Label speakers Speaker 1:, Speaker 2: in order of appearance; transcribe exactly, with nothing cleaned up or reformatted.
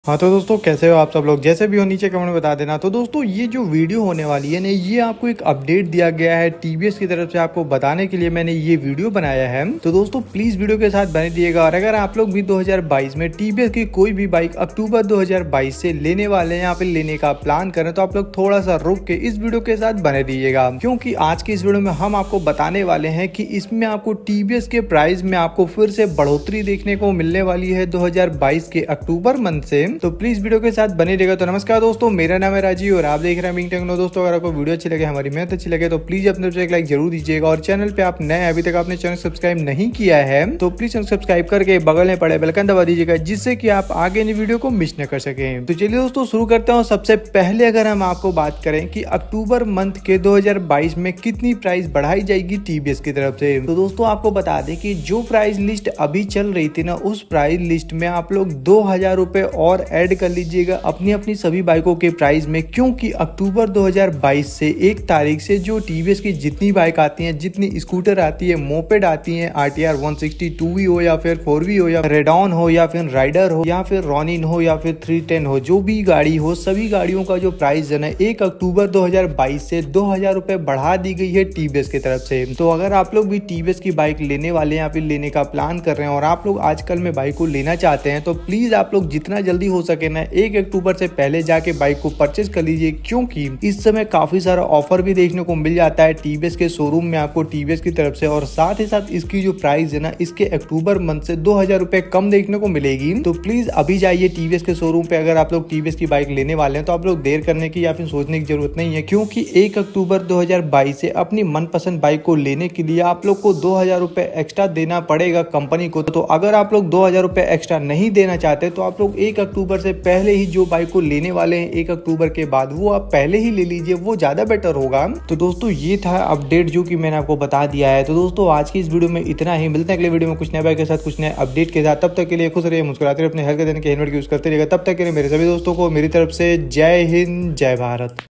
Speaker 1: हाँ तो दोस्तों कैसे हो आप सब लोग। जैसे भी हो नीचे कमेंट में बता देना। तो दोस्तों ये जो वीडियो होने वाली है ना, ये आपको एक अपडेट दिया गया है टीवीएस की तरफ से, आपको बताने के लिए मैंने ये वीडियो बनाया है। तो दोस्तों प्लीज वीडियो के साथ बने रहिएगा। और अगर आप लोग भी दो हज़ार बाईस में टीवीएस की कोई भी बाइक अक्टूबर दो हज़ार बाईस से लेने वाले हैं या फिर लेने का प्लान करें, तो आप लोग थोड़ा सा रुक के इस वीडियो के साथ बने रहिएगा, क्योंकि आज की इस वीडियो में हम आपको बताने वाले हैं कि इसमें आपको टीवीएस के प्राइस में आपको फिर से बढ़ोतरी देखने को मिलने वाली है दो हज़ार बाईस के अक्टूबर मंथ से। तो प्लीज वीडियो के साथ बने रहेगा। तो नमस्कार दोस्तों, मेरा नाम है राजीव और आप देख रहे हैं बिंग टेक्नो। दोस्तों अगर आपको वीडियो अच्छी लगे, हमारी मेहनत अच्छी लगे, तो प्लीज अपने तरफ से एक लाइक जरूर दीजिएगा। और चैनल पे आप नए अभी तक आपने चैनल सब्सक्राइब नहीं किया है तो प्लीज चैनल सब्सक्राइब करके बगल में पड़े बेल आइकन दबा दीजिएगा, जिससे कि आप आगे की वीडियो को मिस न कर सके। तो चलिए दोस्तों शुरू करते हैं। सबसे पहले अगर हम आपको बात करें कि अक्टूबर मंथ के दो हज़ार बाईस में कितनी प्राइस बढ़ाई जाएगी टीवीएस की तरफ से, तो दोस्तों आपको बता दें कि जो प्राइस लिस्ट अभी चल रही थी ना, उस प्राइस लिस्ट में आप लोग दो हजार रुपए और ऐड कर लीजिएगा अपनी अपनी सभी बाइकों के प्राइस में, क्योंकि अक्टूबर दो हज़ार बाईस से एक तारीख से जो टीवीएस की जितनी बाइक आती हैं, जितनी स्कूटर आती है, मोपेड आती हैं, RTR one sixty two V हो या फिर फोर वी हो या रेडॉन हो या फिर राइडर हो या फिर रॉनिन हो या फिर थ्री टेन हो, जो भी गाड़ी हो, सभी गाड़ियों का जो प्राइस है ना, एक अक्टूबर दो हज़ार बाईस से दो हजार रुपए बढ़ा दी गई है टीवीएस की तरफ से। तो अगर आप लोग भी टीवीएस की बाइक लेने वाले हैं या फिर लेने का प्लान कर रहे हैं और आप लोग आजकल में बाइक को लेना चाहते हैं, तो प्लीज आप लोग जितना जल्दी हो सके ना एक अक्टूबर से पहले जाके बाइक को परचेज कर लीजिए, क्योंकि इस समय काफी सारा ऑफर भी देखने को मिल जाता है टीवीएस के शोरूम में आपको टीवीएस की तरफ से। और साथ ही साथ इसकी जो प्राइस है ना, इसके अक्टूबर मंथ से दो हजार रुपए कम देखने को मिलेगी। तो प्लीज अभी जाइए टीवीएस के शोरूम पे। अगर आप लोग टीवीएस की बाइक लेने वाले हैं तो आप लोग देर करने की या फिर सोचने की जरूरत नहीं है, क्योंकि एक अक्टूबर दो हज़ार बाईस से अपनी मनपसंद बाइक को लेने के लिए आप लोग को दो हजार रुपए एक्स्ट्रा देना पड़ेगा कंपनी को। तो अगर आप लोग दो हजार रुपए एक्स्ट्रा नहीं देना चाहते तो आप लोग एक अक्टूबर से पहले ही जो बाइक को लेने वाले हैं एक अक्टूबर के बाद, वो आप पहले ही ले लीजिए, वो ज्यादा बेटर होगा। तो दोस्तों ये था अपडेट जो कि मैंने आपको बता दिया है। तो दोस्तों आज की इस वीडियो में इतना ही। मिलते हैं अगले वीडियो में कुछ नए बाइक के साथ, कुछ नए अपडेट के साथ। तब तक के लिए खुश रहिए, मुस्कुराते रहिए, अपने हेल्थ के दिन के हेलमेट यूज करते रहिएगा। तब तक के लिए मेरे सभी दोस्तों को मेरी तरफ से जय हिंद, जय भारत।